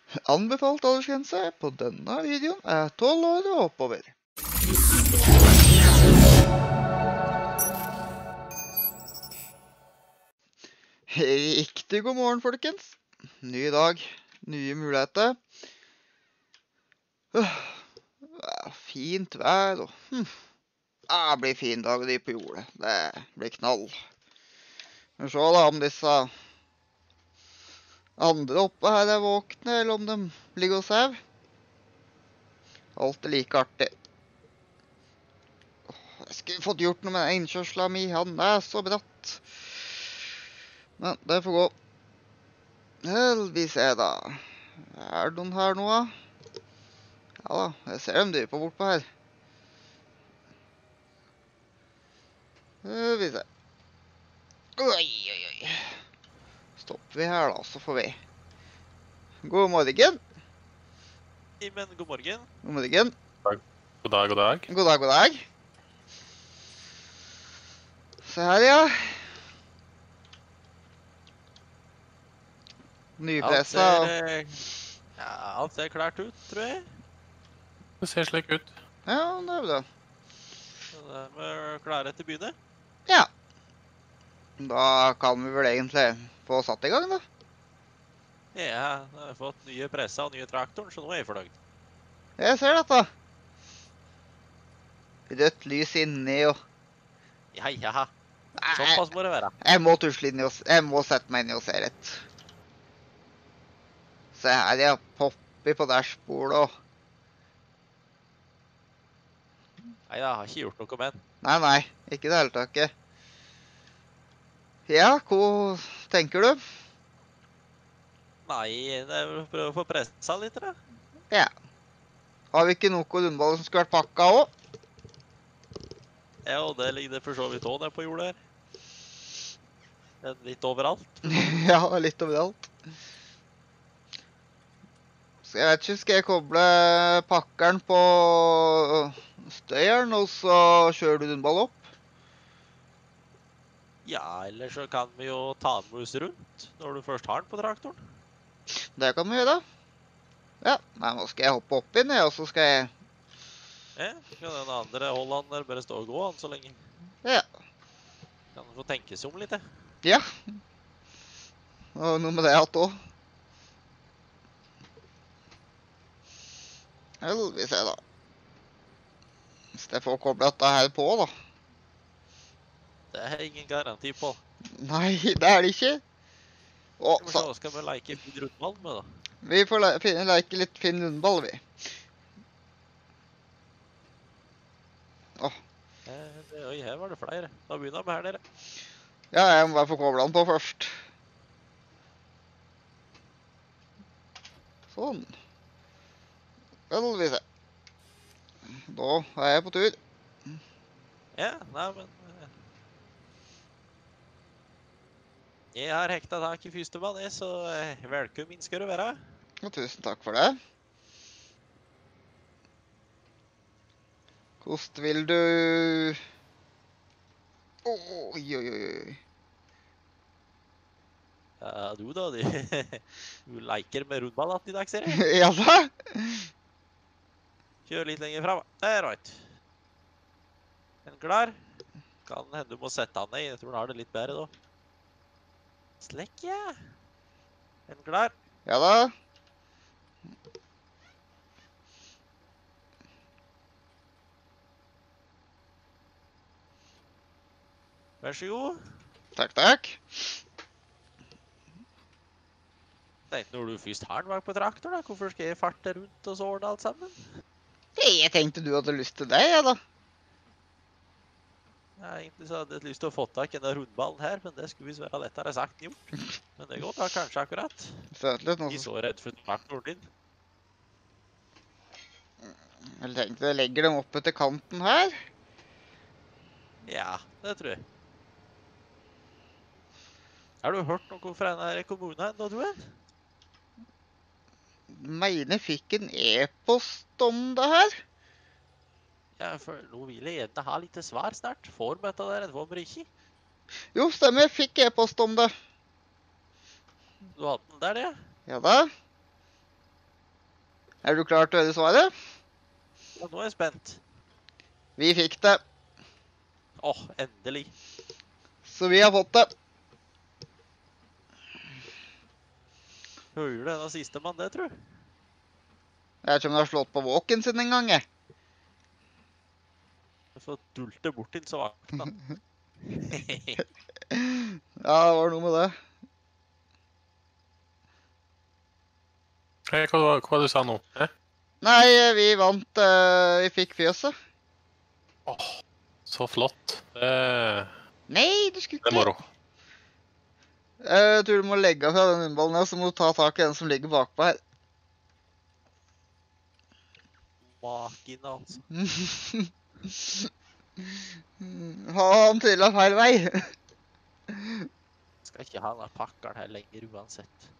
Anbefalt aldersgrense på denne videoen er 12 år og oppover. Riktig god morgen, folkens. Ny dag, nye muligheter. Fint vær og det blir fin dag de på jordet. Det blir knall. Vi ser da om disse andre oppe her er våkne, eller om de ligger og sover. Alt er like artig. Jeg skulle fått gjort noe med innkjørselen min. Han er så bratt. Men det får gå. Vi ser da. Er det noen her nå? Ja da, jeg ser dem dyper bortpå her. Vi ser. Oi. Stopper vi her da, så får vi. God morgen. Men god morgen. God morgen. God dag. God dag. Se her, ja. Nypressa. Alt ser klart ut, tror jeg. Det ser slik ut. Ja, det er bra. Så da er vi klare til å begynne. Ja. Da kan vi vel egentlig få satt i gang, da. Ja, jeg har fått nye pressa og nye traktoren, så nå er jeg fornøyd. Jeg ser dette. Rødt lys inni og... Ja. Såpass må det være. Jeg må tusle inn jeg må sette meg inn og se rett. Se her, jeg popper på dashbordet og... Nei, jeg har ikke gjort noe med den. Nei, ikke det hele taket. Ja, hva tenker du? Nei, det er vel å prøve å få pressa litt, da. Ja. Har vi ikke noe rundballer som skulle vært pakket også? Ja, og det ligger det for så vidt også nede på jordet her. Det er litt overalt. Ja, litt overalt. Så jeg vet ikke, skal jeg koble pakkeren på støyeren, og så kjører du rundball opp? Ja, eller så kan vi jo ta den med oss rundt når du først har den på traktoren. Det kan vi gjøre. Ja, nei, nå skal jeg hoppe opp inn, og så skal jeg... Ja, kan den andre Holland der bare stå og gå han så lenge. Ja. Kan du få tenke seg om litt, det. Ja. Og noe med det at også. Vi ser da. Hvis jeg får koblet dette her på, da. Det er ingen garanti på. Nei, det er det ikke. Så skal vi leke fin rundball med, da. Vi får leke litt fin rundball, vi. Oi, her var det flere. Da begynner vi her, dere. Ja, jeg må bare få koblet den på først. Sånn. Vi ser. Da er jeg på tur. Ja, nei, men... Jeg har hekta tak i første mann, så velkommen skal du være. Og tusen takk for det. Hvordan vil du... Oi. Ja, du da, du leker med rundball i dag, ser jeg. Ja da. Kjør litt lenger frem. Det er right. Er den klar? Kan hende du må sette han ned, jeg tror han har det litt bedre da. Slekk, ja. Er den klar? Ja da. Vær så god. Takk. Tenkte når du først har den bak på traktor da, hvorfor skal jeg farte rundt og så ordne alt sammen? Jeg tenkte du hadde lyst til det, ja da. Ja, egentlig så hadde jeg lyst til å få tak i denne rundballen her, men det skulle visst være lettere sagt enn gjort. Men det går da kanskje akkurat. Søtlig noe Jeg så redd for traktoren din. Jeg tenkte jeg legger dem oppe til kanten her. Ja, det tror jeg. Har du hørt noe fra denne kommunen da, du er? Mener jeg fikk en e-post om det her. Ja, for nå vil jeg gjerne ha litt svar snart. Får vi dette der, får vi ikke? Jo, stemmer, jeg fikk e-post om det. Du hadde den der, ja? Ja da. Er du klar til å høre svaret? Ja, nå er jeg spent. Vi fikk det. Åh, endelig. Så vi har fått det. Hører du denne siste mann, det, tror jeg? Jeg vet ikke om du har slått på walken sin en gang, jeg. Jeg får dulte bort inn så vakna. Ja, det var noe med det. Hva var det du sa nå? Nei, vi vant, vi fikk fjøset. Åh, så flott. Det Nei, du skulle er ikke. moro. Jeg tror du må legge fra den rundballen her, så må du ta tak i den som ligger bakpå her. Makin, altså. Han trillet feil vei. Skal ikke ha denne pakkeren her lenger uansett.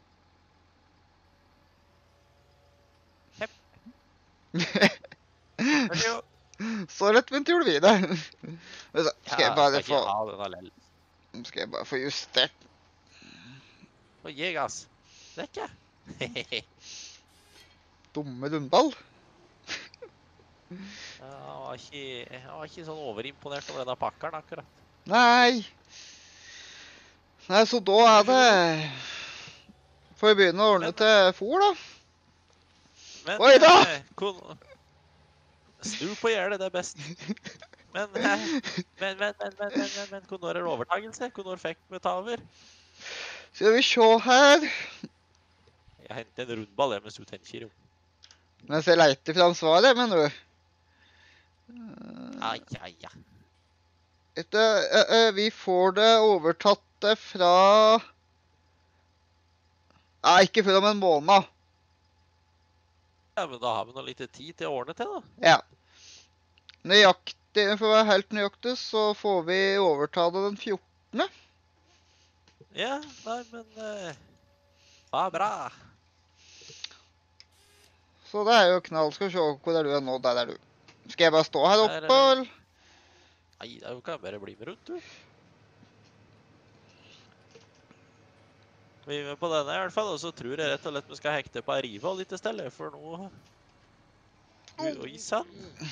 Vær så god. Så lettvint gjorde vi det. Skal jeg bare skal ikke få, ha den alene. skal jeg bare få justert. Og gi gass. Det er ikke. Dumme rundball. Jeg var ikke sånn overimponert over denne pakkeren akkurat. Nei. Nei, så da er det... Får vi begynne å ordne til fôr, da? Men, Oi da! Snu på gjerdet, det er best. Men, når er det overtagelse? Når fikk vi ta over? Skal vi se her. Jeg henter en rundball mens du tenker jo. Mens jeg leiter fram svaret, mener du? Ja. Vi får det overtatt fra... Nei, ikke før om en måned. Ja, men da har vi noe litt tid til å ordne til, da. Ja. Nøyaktig, for å være helt nøyaktig, så får vi overta det den 14. Ja, nei, men... Ja, bra. Så det er jo knall. Skal vi se, hvor er du nå? Der er du. Skal jeg bare stå her oppe, eller? Nei, det kan bare bli med rundt, du. Vi er med på denne i hvert fall, og så tror jeg rett og slett vi skal hekte på Arriva litt i stedet, for nå... Oi, sann.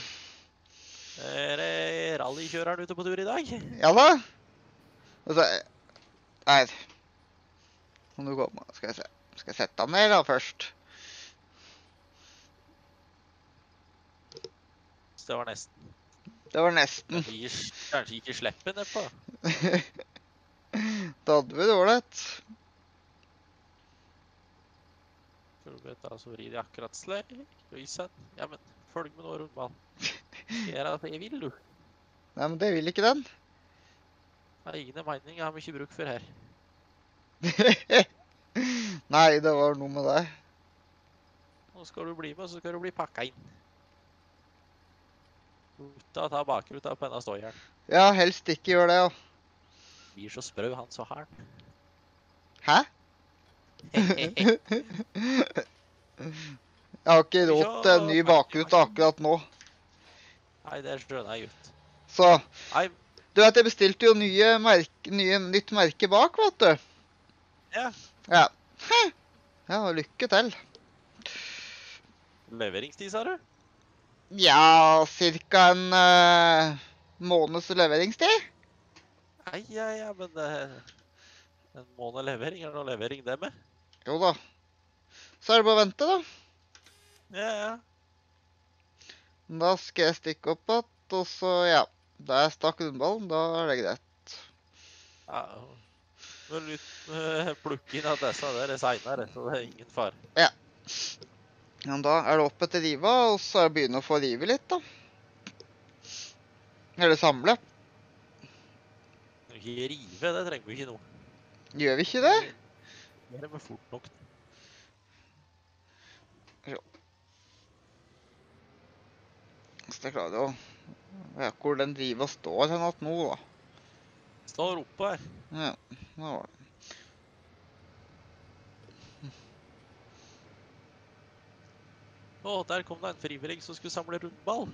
Er det rallykjøreren ute på tur i dag? Ja da. Altså, her. Må du komme. Skal jeg se. Skal jeg sette den ned da først? Det var nesten. Det var nesten. Kanskje ikke slippe nedpå. Da hadde vi det ålreit. Skal du ta så vrir de akkurat slik. Oi, sann. Ja, men følg med nå, rundball. Skal gjøre det jeg vil, du. Nei, men det vil ikke den. Jeg har ingen mening, jeg har mye bruk for her. Nei, det var noe med det. Nå skal du bli med, så skal du bli pakket inn. Uten å ta bakruta på denne støyeren. Ja, helst ikke gjør det, ja. Blir så sprø, han så har den. Hæ? Jeg har ikke råd til en ny bakrute akkurat nå. Nei, det skjønner jeg ut. Så, Nei, du vet, jeg bestilte jo nytt merke bak, vet du. ja. Ja. Ja, lykke til. Leveringstid, sa du? Ja, cirka en måneds leveringstid. Nei, ja, men en måned levering, er det noe levering det med? Jo da. Så er det bare å vente, da. Ja. Da skal jeg stikke opp at, og så, ja. Da jeg stakk rundballen, da er det greit. Ja, nå plukke inn at disse der er senere, så det er ingen far. Ja, da er det opp etter riva, og så er det begynne å få rive litt, da. Eller samle. Ikke rive, det trenger vi ikke nå. Gjør vi ikke det? Det er med fort nok. Så jeg klarer å... vet hvor den riva står hen at nå, da. Står oppe her. Ja, da var det. Der kom det en frivillig som skulle samle rundball.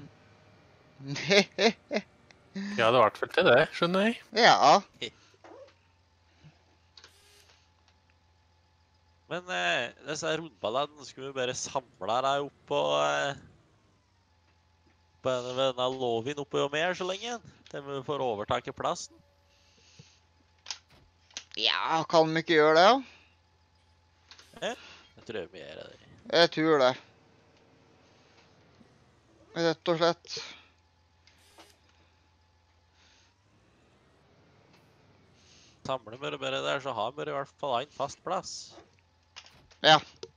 Ja, det ble vel til det, skjønner jeg. Ja. Men disse rundballene skulle vi bare samle deg opp på denne låven oppe og mer så lenge, til vi får overtaket plassen. Ja, kan vi ikke gjøre det, ja? Jeg tror vi gjør det. Jeg tror det. Rett og slett. Samler vi det bare der, så har vi i hvert fall en fast plass. Ja.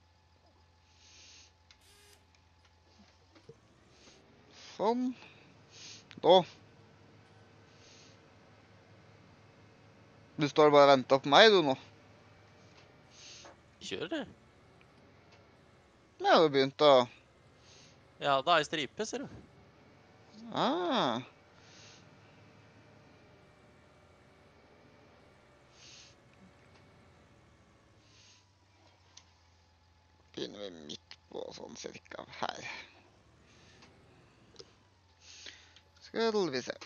Sånn. Da. Du står bare og venter på meg, du, nå. Kjør det. Ja, du begynte å... Ja, da er stripe, ser du. Ah. Begynner vi midt på sånn cirka her. Skal vi se.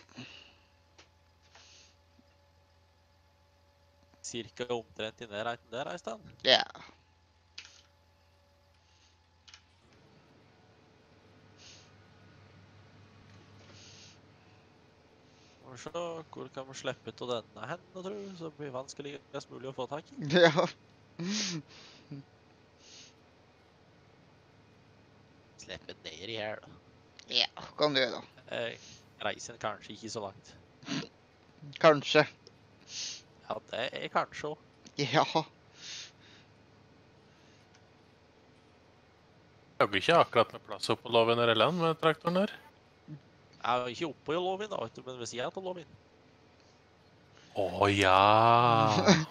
Cirka omtrent i nærheten der, Øystein. Ja. Skal vi se, hvor kan vi slippe til denne hendene, tror du, så blir vanskeligst mulig å få tak i. Ja. Slippe ned i her, da. Ja, kan du gjøre. Reisen kanskje ikke så langt. Kanskje. Ja, det er kanskje også. Ja. Jagger ikke akkurat med plass opp på låven eller land med traktoren her. Jeg er ikke oppe i låven da, vet du, men ved siden av låven. Å ja!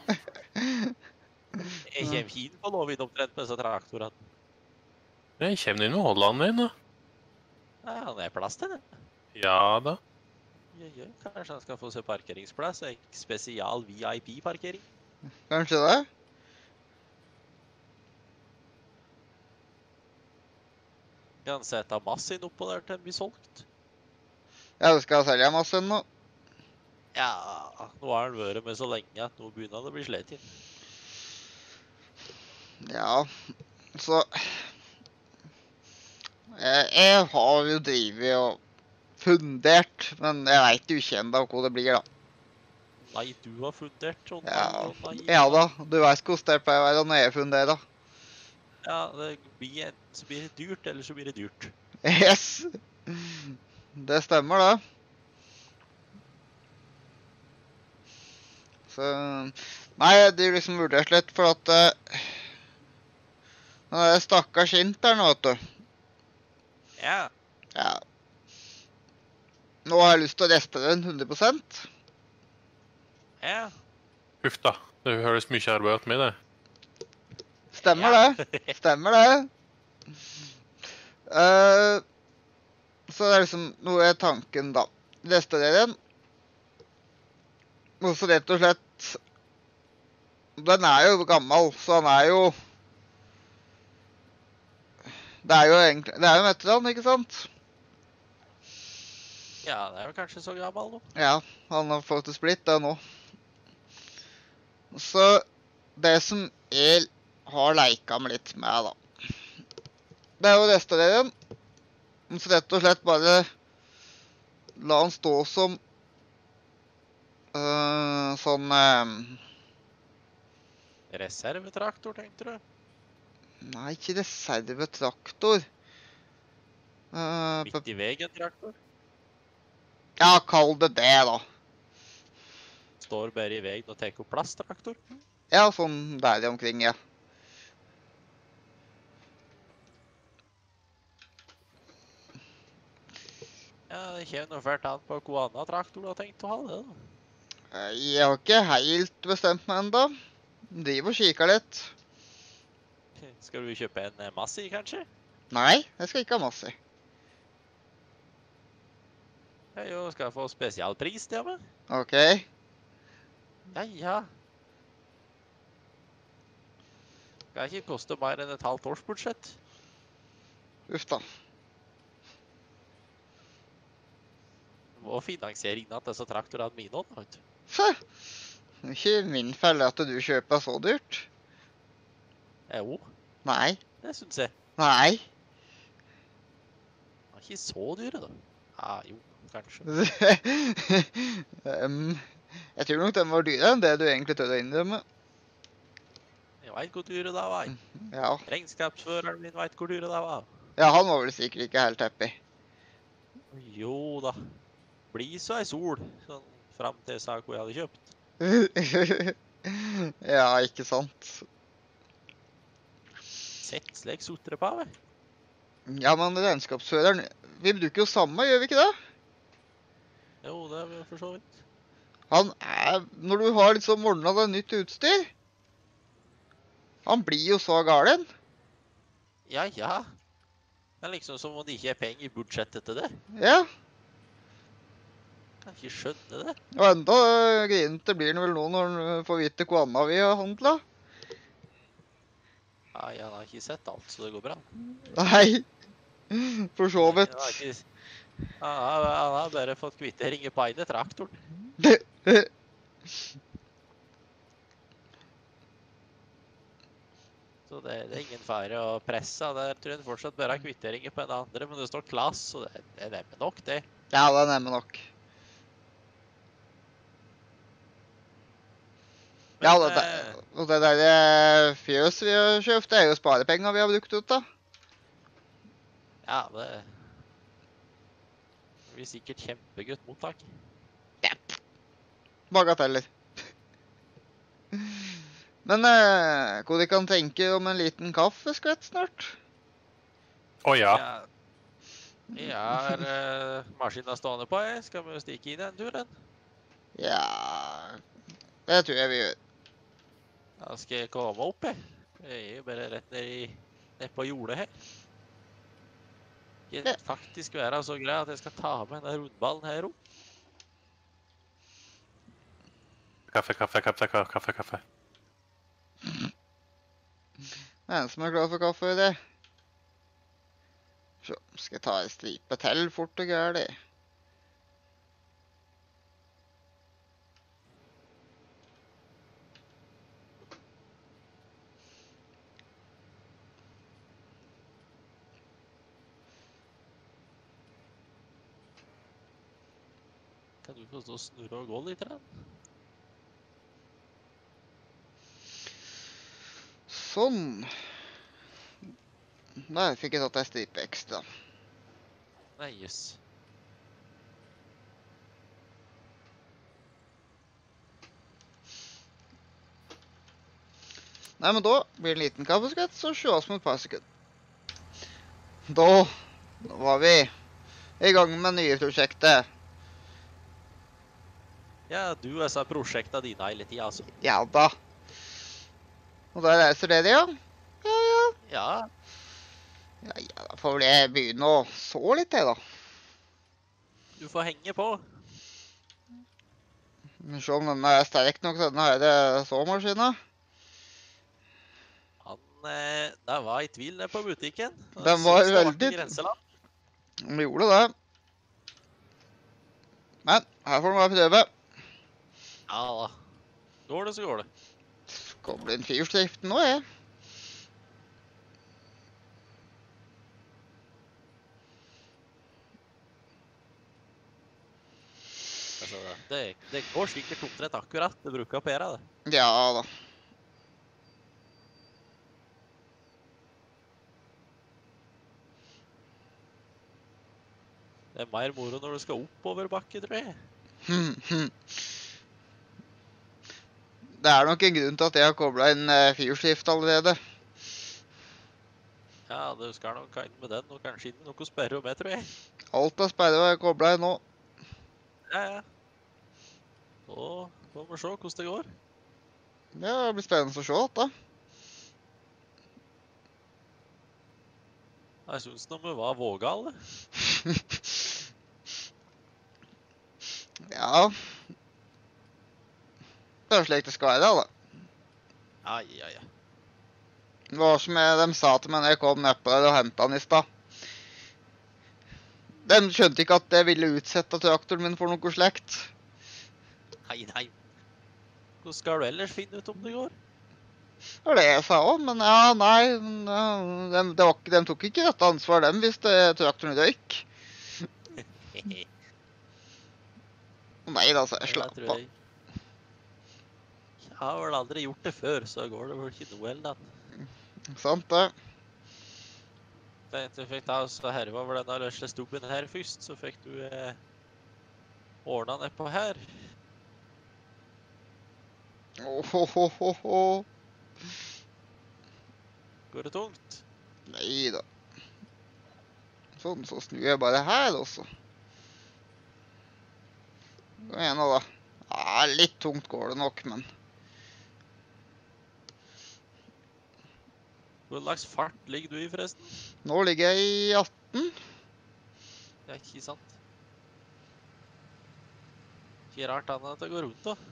Jeg kommer ikke inn på låven omtrent med disse traktorene. Jeg kommer inn med Holland din, da. Ja, det er plass til det. Ja da. Ja, kanskje han skal få seg parkeringsplass, en spesial VIP-parkering. Kanskje det? Kan sette massen oppå der til den blir solgt. Ja, du skal selge masse nå. Ja, nå har han vært med så lenge at nå begynner han å bli slet inn. Ja, så... Jeg har jo drivet og fundert, men jeg vet jo ikke enda hvor det blir, da. Nei, du har fundert sånn. Ja, Nei. ja da, du vet hvordan det pleier å være når jeg funderer. Ja, det blir enten så blir det dyrt, eller så blir det dyrt. Yes! Det stemmer, det. Så... Nei, de liksom vurderte litt, for at... Den der stakkars intern, vet du. Ja. Ja. Nå har jeg lyst til å reste den 100%. Ja. Huff da. Det høres mye arbeid ut med det. Stemmer det. Stemmer det. Så det er liksom noe er tanken da. Restaurere den. Og så rett og slett, den er jo gammel, så den er jo, det er jo egentlig, det er jo en veteran, ikke sant? Ja, det er jo kanskje så gammel nå. Ja, han har faktisk blitt det nå. Så det som jeg har leika med litt med, da, det er jo å restaurere den. Så rett og slett bare la den stå som sånn Reservetraktor, tenkte du? Nei, ikke reservetraktor. Midt i veien traktor? Ja, kall det det, da. Står bare i veien og tar opp plass, traktor? Ja, sånn der omkring, ja. Ja, det kommer noe fælt an på hva annen traktor du har tenkt å ha det, da. Jeg har ikke helt bestemt meg enda. Driver og kikker litt. Skal du kjøpe en Massi, kanskje? Nei, jeg skal ikke ha masse. Jeg jo skal få spesialpris, det med. Ok. Ja, ja. Skal ikke koste mer enn et halvt årsbudsjett. Uff da. Du må finansiere inn at disse traktorene mine også, da, vet du. Så, det er ikke min felle at du kjøper så dyrt. Jo, Nei. det synes jeg. Nei. De er ikke så dyre, da. Ja, jo, kanskje. Jeg tror nok den var dyrere enn det du egentlig tør å innrømme. Jeg vet hvor dyre det var. Ja. Regnskapsføreren min vet hvor dyre det var. Ja, han var vel sikkert ikke helt happy. Jo da. Bli så ei sol, sånn frem til jeg sa hvor jeg hadde kjøpt. Ja, ikke sant. Sett slik sotrepave. Ja, men regnskapsføreren, vi bruker jo samme, gjør vi ikke det? Jo, det er vel for så vidt. Han når du har liksom ordnet deg nytt utstyr, han blir jo så galen. Ja, ja. Det er liksom som om det ikke er penger i budsjettet til det. Ja, Jeg kan ikke skjønne det. og enda grinete blir han vel nå når han får vite hva annet vi har handlet. Nei, han har ikke sett alt, så det går bra. Nei, for så vidt. Han har ikke- Han har bare fått kvitteringer på ene traktoren. Så det er ingen fare å presse. Der tror jeg fortsatt bare har kvitteringer på en andre, men det står klass, så det er nemme nok, det. Ja, det er nemme nok. Ja, og det der fjøs vi har kjøpt, det er jo sparepenger vi har brukt ut da. Ja, det blir sikkert kjempegutt mottak. Bagateller. Men hvor de kan tenke om en liten kaffeskvett snart? Å ja. Jeg har maskinen stående på, jeg. Skal vi stikke inn en tur, den? Ja, det tror jeg vi gjør. Da skal jeg komme opp, jeg. Jeg er jo bare rett ned på jordet her. Det faktisk være så greit at jeg skal ta med denne rundballen her opp. Kaffe, kaffe, kaffe, kaffe, kaffe. En som er glad for kaffe i det. Så skal jeg ta en stripe til fort og gærlig. Kan du få stå og snurre og gå litt? Eller? Sånn. Der fikk jeg tatt en stripe ekstra. Nei, jøss. Nei, men da blir det en liten kaffeskvett, så sjås med et par sekunder. Da var vi i gang med nye prosjektet. Ja, du har disse prosjektene dine hele tiden, altså. Ja da. Og da reiser dere, ja? Ja, ja. Ja, Ja, ja, da får vel jeg begynne å så litt, jeg da. du får henge på. Men se om denne er sterk nok, denne her såmaskinen. Det var i tvil nede på butikken. Den var Synes det ble veldig- en grenseland. Vi gjorde det. Men her får du bare prøve. Ja da. Går det, så går det. Skal bli en fyrstift nå, jeg. Altså, det går sikkert omtrent akkurat. Det bruker å pere, det. Ja da. Det er mer moro når du skal oppover bakke, tror jeg. Det er nok en grunn til at jeg har koblet inn fyrstift allerede. Ja, du skal nok ha inn med den, og kanskje inn med noe sperre med, tror jeg. Alt er sperret og jeg koblet inn nå. Ja, ja. Så får vi se hvordan det går. Ja, det blir spennende å se dette. Jeg synes de var vågale. Ja. Det er slik det skal være, da. Ja, ja, ja. Det var som de sa til meg når jeg kom nedpå der og hentet den i stad. De skjønte ikke at jeg ville utsette traktoren min for noe slekt. Nei, nei. Hvordan skal du ellers finne ut om det går? Det var det jeg sa også, men ja, nei, de tok ikke dette ansvar, dem, hvis traktoren røyk. Nei, da, så jeg Det slapp tror av. jeg. Jeg har vel aldri gjort det før, så går det vel ikke noe vel da. Sant det? Tenkte jeg fikk ta og herve over denne løsle stubben her først, så fikk du ordnet nedpå her. Åhåhåhåhå. Går det tungt? Nei da. Sånn, så snur jeg bare her også. Gå igjen nå da. Ja, litt tungt går det nok, men... Hvor slags fart ligger du i forresten? Nå ligger jeg i 18. Det er ikke sant. Ikke rart annet at det går rundt da.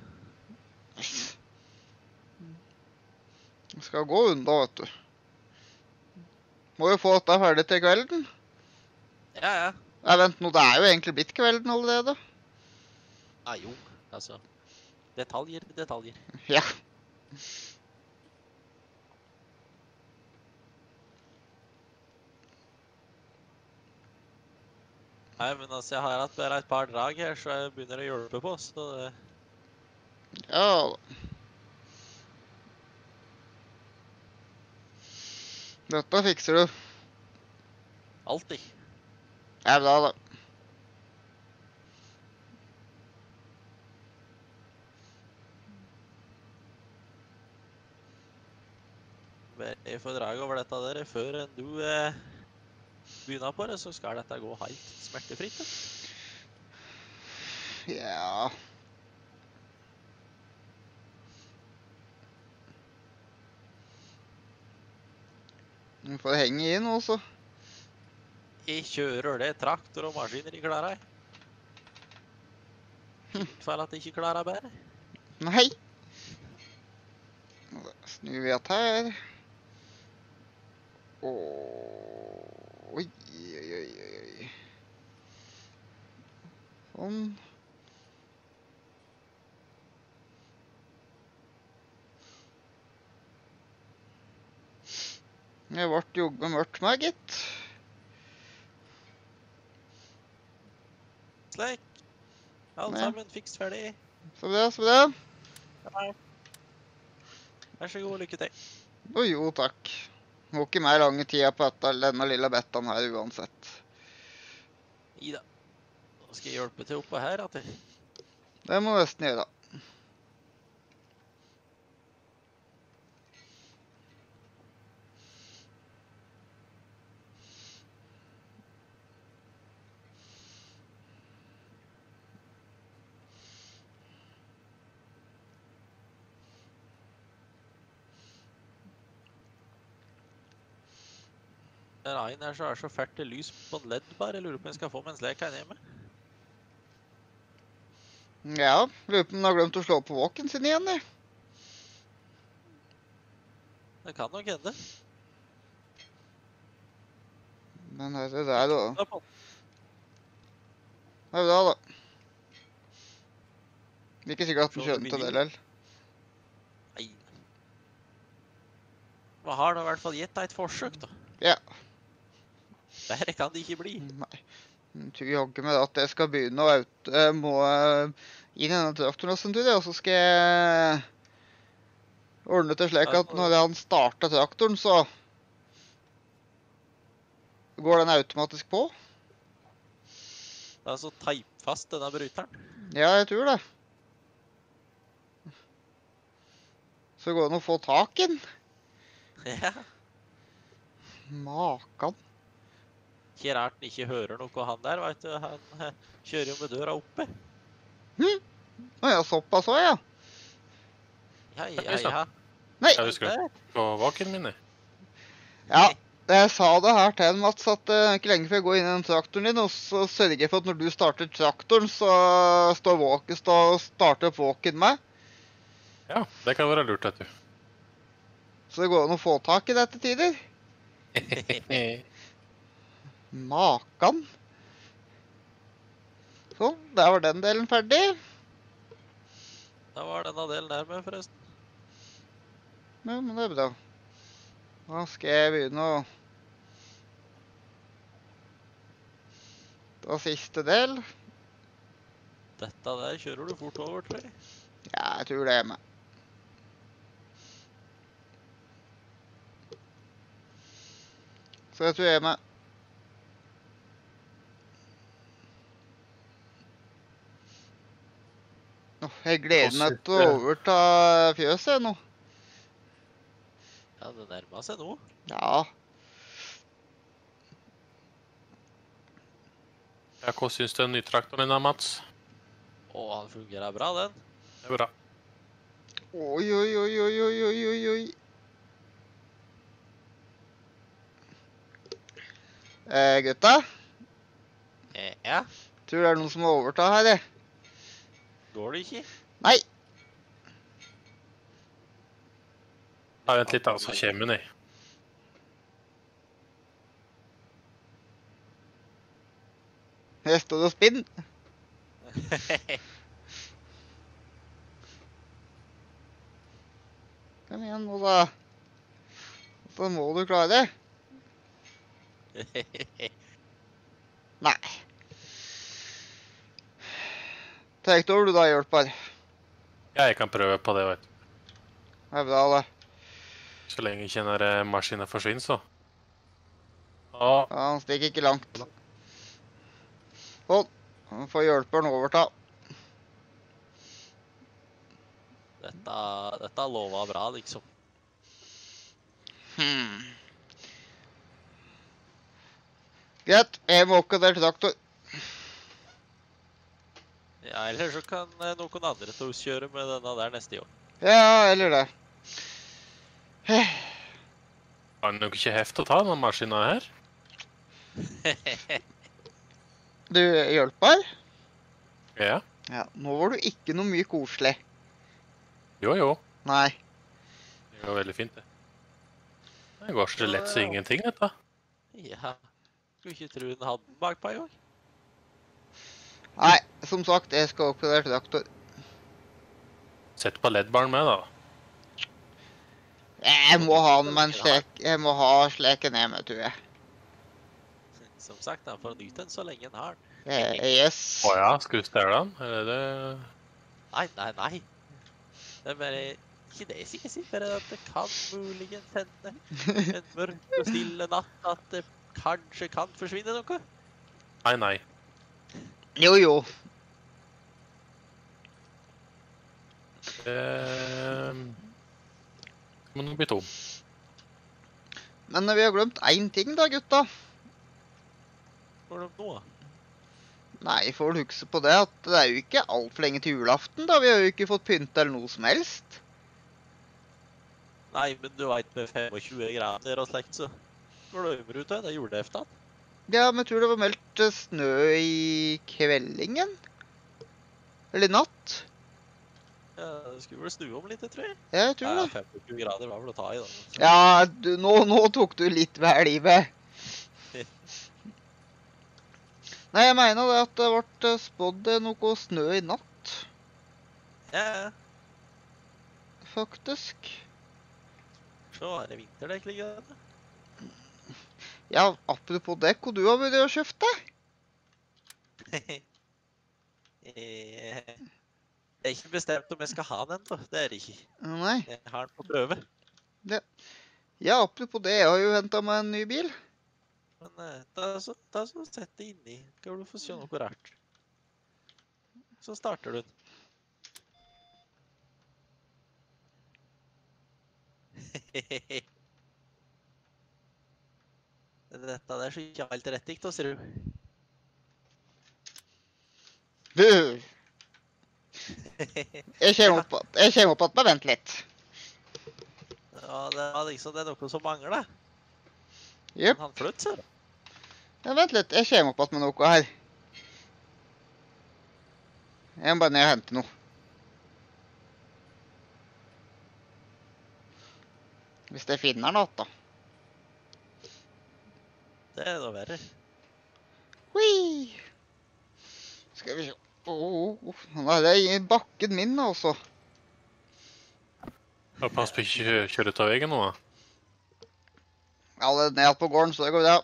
Jeg skal gå unna, vet du. Må jo få dette ferdig til kvelden. Ja, ja. Nei, vent nå, det er jo egentlig blitt kvelden allerede. Ja, jo. Altså, detaljer, detaljer. Ja. Nei, men altså, jeg har hatt bare et par drag her, så jeg begynner å hjelpe på, så det... Ja da. Dette fikser du. Alltid. Ja, bra da. Jeg får drag over dette der før enn du begynner på det, så skal dette gå helt smertefritt. Da. Ja. Du får henge inn også. Jeg kjører det traktor og maskiner i klarer. I fall at jeg ikke klarer bedre. Nei. Nå snur vi at her. Oi, oi, oi, oi. Sånn. Det ble jogget mørkt meg, gitt. Slik. Alt Ja. sammen fikst ferdig. Så bra, så bra. Ja. Vær så god, lykke til. Jo, takk. Må ikke mer lange tida på denne lille bettaen her uansett. Ida. Nå skal jeg hjelpe til oppe her, at det... Det må nesten gjøre. Den egen her så er så fælt det lys på en LED bare. Jeg lurer på om jeg skal få med en slik her hjemme. Ja, lurer på om den har glemt å slå på walken sin igjen, jeg. Det kan nok hende. Men det er der da. Da på. Det er bra da. Det er ikke sikkert at den Så det skjønte blir det, lell. Nei. Hva har det i hvert fall gitt deg et forsøk, da? Ja. Bedre kan det ikke bli. Nei. Jeg tror jaggu med at jeg skal begynne å må inn i denne traktoren også en tur, og så skal jeg ordne til slik at når han starter traktoren, så går den automatisk på. Det er så teipfast denne bryteren. Ja, jeg tror det. Så går det an å få tak i den. Ja. Makan. Ikke rart han ikke hører noe han der, vet du. Han kjører jo med døra oppe. Nå er jeg såpass også, ja. Ja, Oi, ja, sant. ja. Nei, Jeg husker på walken min, jeg. ja. Jeg sa det her til Mats, at det er ikke lenge før jeg går inn i den traktoren din, og så sørger jeg for at når du starter traktoren, så starter opp walken med. Ja, det kan være lurt, vet du. Så det går an å få tak i dette tider. Makan. Sånn, der var den delen ferdig. Da var denne delen der med, forresten. Ja, men det er bra. Da skal jeg begynne å ta siste del. Dette der kjører du fort over, tror jeg. Ja, jeg tror det er med. Så jeg tror jeg er med. Jeg gleder meg til å overta fjøset nå. Ja, det nærmer seg nå. Ja, Ja, hva syns du om nytraktoren din, da, Mats? Å, han fungerer bra, den. Det er bra. oi, oi, oi, oi, oi, oi, oi, oi. Gutta, Ja, tror det er noen som må overta her, det. går det ikke? Nei, Ja, vent litt, da, så kommer hun i. jeg står og spinn. Kom igjen nå da. Så må du klare det. Nei. Traktor du da, hjelper. Ja, jeg kan prøve på det, vet du. Det er bra det. Så lenge ikke den der maskinen forsvinner, så. Ja, Ja, han stikker ikke langt. Hold, han får hjelperen overta. Dette lover bra, liksom. Greit, jeg må oppgradere til traktor. Ja, eller så kan noen andre til oss kjøre med denne der neste år. Ja, eller det. kan du ikke hefte å ta den maskinen her? Du, hjelper? Ja. Ja, nå var du ikke noe mye koselig. Jo, jo. Nei. Det går veldig fint, det. Det går så lett så ingenting, dette. Ja, skulle ikke tro den hadde den bakpå en gang. Nei, som sagt, jeg skal oppgradere til traktor. Sett på leddbaren med, da. Jeg må ha den med en slek. Jeg må ha sleken hjemme, tror jeg. Som sagt, han får nyte den så lenge han har den. Yes. Åja, skal du stjele den? Eller det... Nei, nei, nei. Det er bare ikke det jeg sier, bare at det kan muligens hende en mørk og stille natt at det kanskje kan forsvinne noe. Nei, nei. Jo, jo. Må nå bli tom. Men vi har glemt én ting da, gutta. Hvor er det nå? Nei, får du huske på det at det er jo ikke alt for lenge til julaften da. Vi har jo ikke fått pynte eller noe som helst. Nei, men du vet med 25 grader og slekt, så glemmer du det. Det gjorde det efter. Ja, men jeg tror det var meldt snø i kveldingen. Eller i natt. Ja, det skulle vel snu om litt, tror jeg. Ja, jeg tror Ja, det. 25 grader var vel å ta i, da. Ja, nå tok du litt vel i det. Nei, jeg mener det at det ble spådd noe snø i natt, Ja, faktisk. så er det vinterdekk liggende. Ja, apropos det, hvor du har vært å skifte? Jeg er ikke bestemt om jeg skal ha den ennå. Det er det ikke. Nei. Jeg har den på prøve. Ja, apropos det, jeg har jo hentet meg en ny bil. Men ta så sett det inni. Skal du få se noe rart. Så starter du den. Dette der så ikke helt rett ikke, da, ser du. Du, jeg kommer opp at meg, vent litt. Ja, det var liksom det er noe som mangler. Jep, Han flytt, ser du. ja, vent litt, jeg kommer opp at med noe her. Jeg må bare ned og hente noe. Hvis jeg finner den da. Det er noe verre. Hui! Skal vi se. Nei, det er i bakken min altså. Pass på ikke kjøre ut av veien nå, da. Alle ned på gården, så det går bra.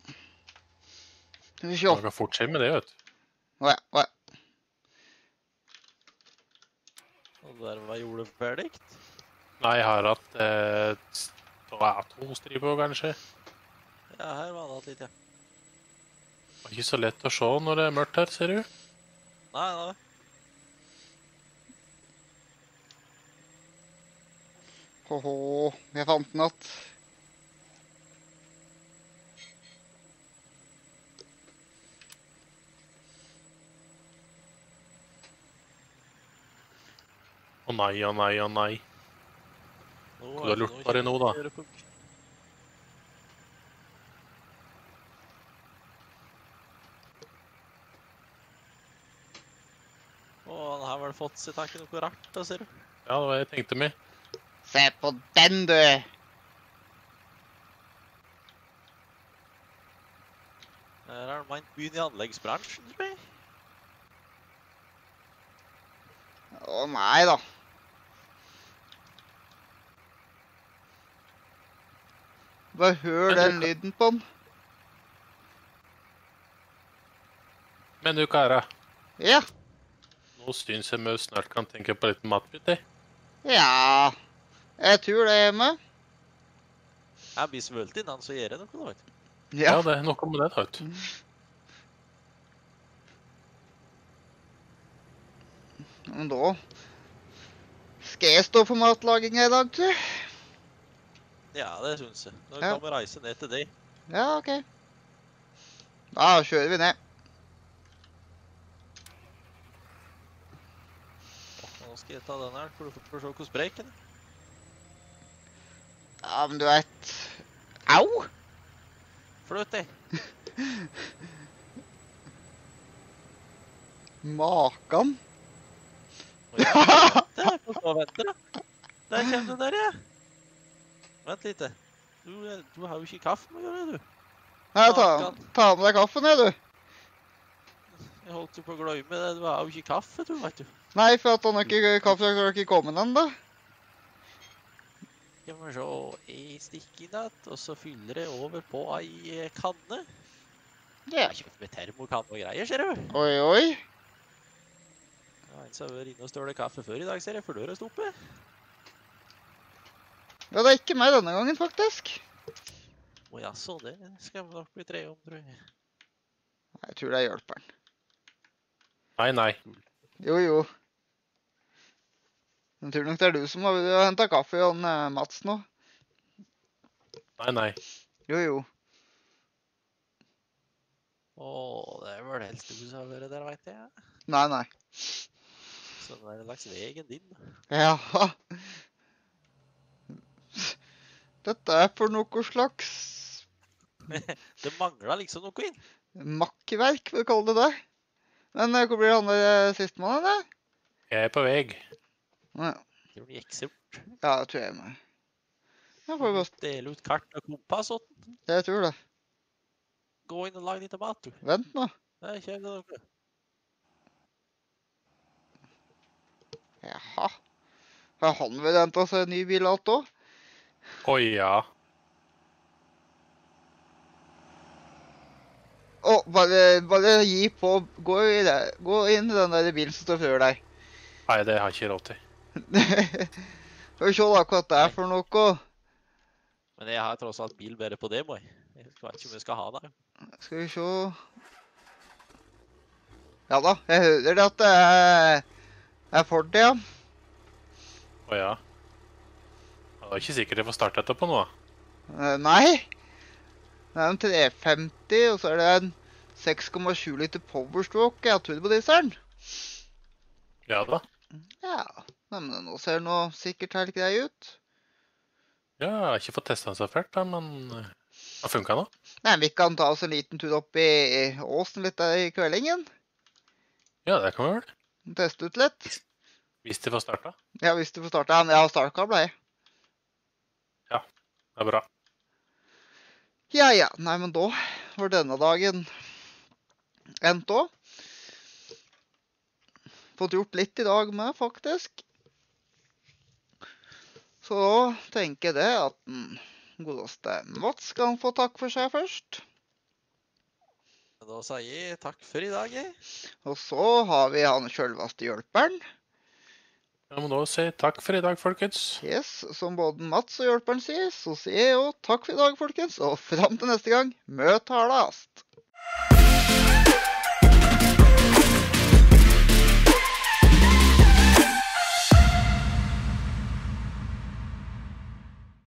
Skal vi se. Man kan fort skje med det, vet du. Åja, åja. Og der var jordet ferdig. Nei, jeg har hatt 2 striper, kanskje. Ja, her var det litt, ja. Det er ikke så lett å se når det er mørkt her, ser du. Nei, nei. Hoho, jeg fant den att. Å nei, å nei, å nei. Nå Du har lurt bare nå, da. Han har vel fått seg tak i noe rart, da, ser du. Ja, det var det jeg tenkte meg. Se på den, du! Her har han meint byen i anleggsbransjen, tror jeg. Å nei da. Bare hør den lyden på den. Men du, Kara, Ja, nå synes jeg vi snart kan tenke på litt matbytte. ja. Jeg tror det er hjemme. Jeg blir svølt innan, så gjør jeg noe, da, vet du. Ja, Ja. det er noe med det, vet du. Men da skal jeg stå for matlaginga i dag, tror jeg. Ja, det synes jeg. Nå Ja. kan vi reise ned til deg. Ja, ok. Da kjører vi ned. Nå skal jeg ta den her, for du får se hvor sprek den er. Ja, men du vet. Au! Flytt deg. Makan. Oi, ja, vent, jeg får stå og vente, da. Der kommer du der, ja. Vent litt. Du har jo ikke kaffe med å gjøre, du. Nei, ta med deg kaffen, du. Jeg holdt jo på å glemme det. Du har jo ikke kaffe, du, vet du. Nei, for at han har ikke kaffe har ikke kommet ennå. Jeg må se, jeg stikker inn at, og så fyller jeg over på ei kanne. Ja. Jeg har kjøpt med termokanne og greier, ser du. Oi, oi. Ja, en som har vært inne og stølet kaffe før i dag, ser jeg, for døra står oppe. Ja, det er ikke meg denne gangen, faktisk. Å ja, så det skal vi nok bli tre om, tror jeg. Jeg tror det er hjelperen. Nei, nei. Jo, jo. Jeg tror nok det er du som har hentet kaffe i han Mats nå. Nei, nei. Jo, jo. Det er vel helst du som har vært der, vet jeg. Nei, nei. Så det er lagt vegen din. Ja. Dette er for noe slags Det mangler liksom noe inn. makkverk, vil du kalle det det. Men hvor blir han der sistemann, eller? Jeg er på vei. Ja, Det blir jekse bort. ja, det tror jeg med. Ja, får vi bare... Dele ut kart og kompass og Jeg tror det. gå inn og lage litt mat, du. Vent nå. Der kommer det noe. Jaha. Har han vel hentet seg en ny bil alt også? Oi, ja. Bare gi på. Gå inn i den der bilen som står før deg. Nei, det har jeg ikke råd til. Skal vi se da hva det er for noe. Men jeg har tross alt bil bare på det, må jeg. Jeg vet ikke om jeg skal ha det. Skal vi se. Ja da, jeg hører det at det er Ford, ja. Å ja. Det er ikke sikkert jeg får starte etterpå nå. Nei. Det er en 350, og så er det en 6,7 liter powerstroke. Jeg har turbodieselen. Ja da. Ja, nei, men nå ser den nå sikkert helt grei ut. Ja, jeg har ikke fått testet den så fælt, da, men det funket nå. Nei, vi kan ta oss en liten tur opp i Åsen litt der i kveldingen. Ja, det kan vi vel. Teste ut litt. Hvis de får starta. Ja, hvis du får starte. Jeg har startkabla, jeg. Det er bra. Ja, ja. Nei, men da var denne dagen endt også. Fått gjort litt i dag med, faktisk. Så tenker jeg det at den godeste Mats kan få takk for seg først. Da sier jeg takk for i dag, jeg. Og så har vi han selveste hjelperen. Jeg må da si takk for i dag, folkens. Yes, som både Mats og hjelperen sier, så sier jeg jo takk for i dag, folkens. Og fram til neste gang, møt hardest!